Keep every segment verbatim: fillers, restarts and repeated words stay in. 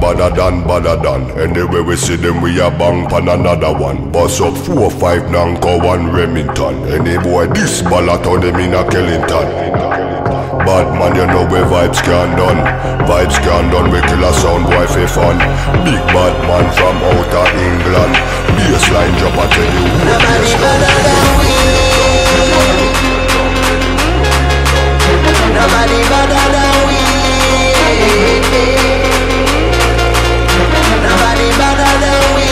badder than, badder than. Anyway we see them, we a bang pan another one. Bust up four, five, Nanko, one Remington. Any boy this ballot on them in a Kellington. Bad man, you know where vibes can done. Vibes can done, we kill a sound boy for fun. Big bad man from outer England. Bassline drop, I tell you who nobody better than we. Nobody better than we. Nobody better than we.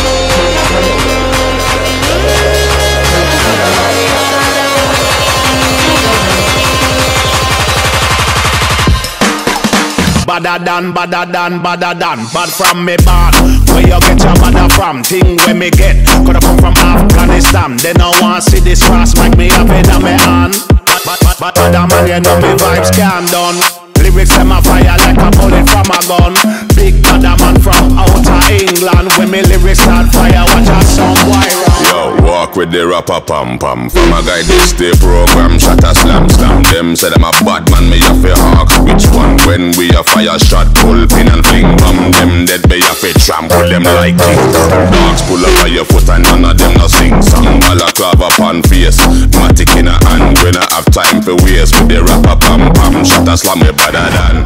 Badder than, badder than, badder than. Bad from me bad. Where you get your badder from? Thing where me get. Coulda come from Afghanistan. They no want see this fast make me up in a me hand. But but but badder man, you know me vibes can done. Lyrics them a fire like a bullet from a gun. Big badder man from outer England. When me lyrics start fire, watch a song boy run. Yo, walk with the rapper pam pam. From a guy this day program, shot a slam slam. Them say them a bad man, me a fi hawk. Which one? When we a fire shot, pull pin and fling bomb. Them dead me a fi trample them like king. Dogs pull up on your foot and none of them no sing song. Balaclava pan face, matic in a hand. When I have time for waste with the rapper pam pam. Shot a slam me badder than.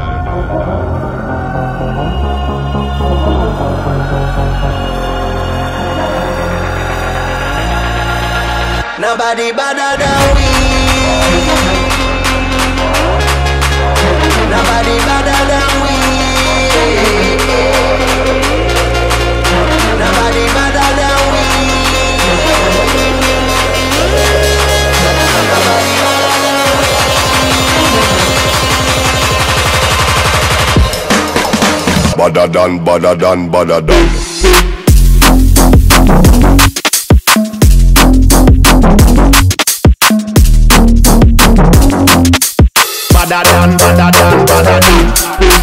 Nobody better than we. Nobody better than we. Nobody better than we. badder than, badder than, badder than. Badder than, badder than, badder than.